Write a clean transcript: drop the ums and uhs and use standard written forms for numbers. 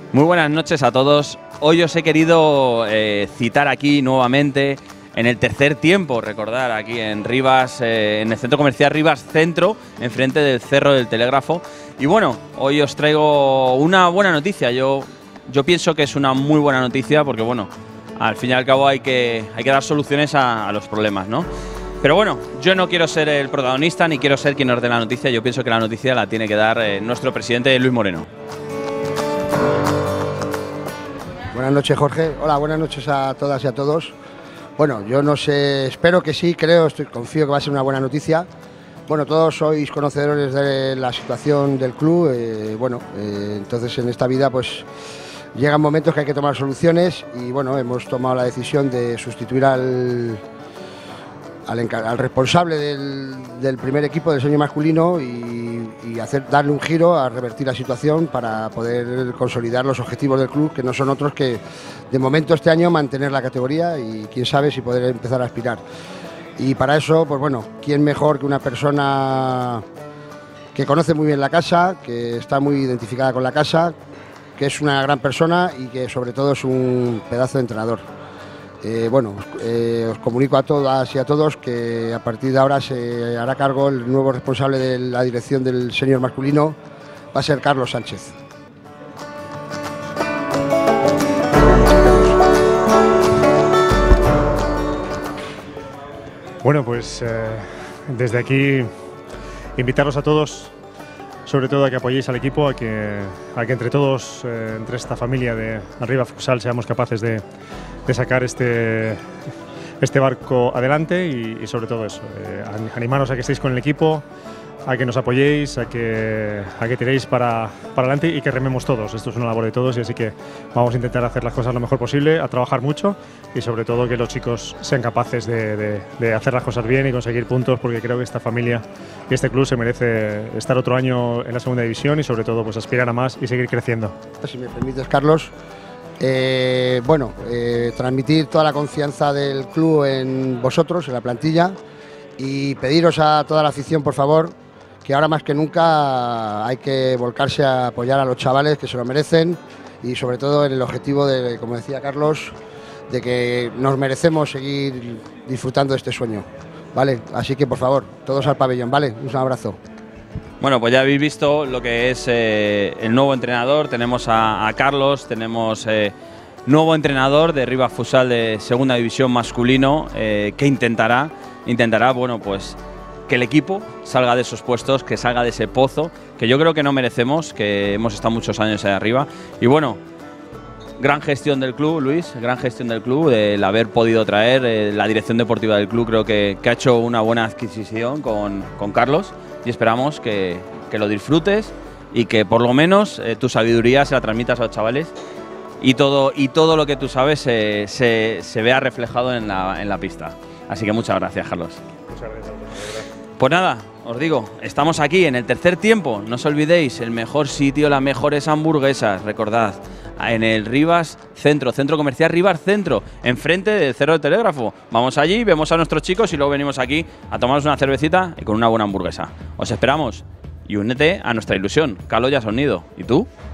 Muy buenas noches a todos. Hoy os he querido citar aquí nuevamente en el tercer tiempo, recordar, aquí en Rivas, en el centro comercial Rivas Centro, enfrente del Cerro del Telégrafo. Y bueno, hoy os traigo una buena noticia. Yo pienso que es una muy buena noticia porque, bueno, al fin y al cabo hay que dar soluciones a los problemas, ¿no? Pero bueno, yo no quiero ser el protagonista ni quiero ser quien nos dé la noticia. Yo pienso que la noticia la tiene que dar nuestro presidente Luis Moreno. Buenas noches, Jorge. Hola, buenas noches a todas y a todos. Bueno, yo no sé, espero que sí, confío que va a ser una buena noticia. Bueno, todos sois conocedores de la situación del club. Entonces en esta vida pues llegan momentos que hay que tomar soluciones y bueno, hemos tomado la decisión de sustituir al responsable del primer equipo del senior masculino y darle un giro a revertir la situación para poder consolidar los objetivos del club, que no son otros que de momento este año mantener la categoría y quién sabe si poder empezar a aspirar. Y para eso, pues bueno, quién mejor que una persona que conoce muy bien la casa, que está muy identificada con la casa, que es una gran persona y que sobre todo es un pedazo de entrenador. Os comunico a todas y a todos que a partir de ahora se hará cargo el nuevo responsable de la dirección del senior masculino, va a ser Carlos Sánchez. Bueno, pues desde aquí invitarlos a todos, sobre todo a que apoyéis al equipo, a que entre todos, entre esta familia de Arriba Futsal, seamos capaces de sacar este barco adelante y sobre todo eso, animaros a que estéis con el equipo, a que nos apoyéis, a que tiréis para adelante y que rememos todos. Esto es una labor de todos y así que vamos a intentar hacer las cosas lo mejor posible, a trabajar mucho y sobre todo que los chicos sean capaces de hacer las cosas bien y conseguir puntos, porque creo que esta familia y este club se merece estar otro año en la segunda división y sobre todo pues aspirar a más y seguir creciendo. Si me permites, Carlos, transmitir toda la confianza del club en vosotros, en la plantilla, y pediros a toda la afición, por favor, que ahora más que nunca hay que volcarse a apoyar a los chavales que se lo merecen y sobre todo en el objetivo de, como decía Carlos, de que nos merecemos seguir disfrutando de este sueño, ¿vale? Así que por favor, todos al pabellón, ¿vale? Un abrazo. Bueno, pues ya habéis visto lo que es el nuevo entrenador. Tenemos a Carlos, tenemos nuevo entrenador de Rivas Futsal de segunda división masculino, que intentará, bueno, pues que el equipo salga de esos puestos, que salga de ese pozo, que yo creo que no merecemos, que hemos estado muchos años ahí arriba. Y bueno, gran gestión del club, Luis, gran gestión del club, el haber podido traer la dirección deportiva del club. Creo que ha hecho una buena adquisición con Carlos y esperamos que lo disfrutes y que por lo menos tu sabiduría se la transmitas a los chavales y todo lo que tú sabes se vea reflejado en la pista. Así que muchas gracias, Carlos. Muchas gracias. Pues nada, os digo, estamos aquí en el tercer tiempo. No os olvidéis, el mejor sitio, las mejores hamburguesas, recordad, en el Rivas Centro, centro comercial Rivas Centro, enfrente del Cerro del Telégrafo. Vamos allí, vemos a nuestros chicos y luego venimos aquí a tomarnos una cervecita y con una buena hamburguesa. Os esperamos y únete a nuestra ilusión. Carlos ya se ha unido. ¿Y tú?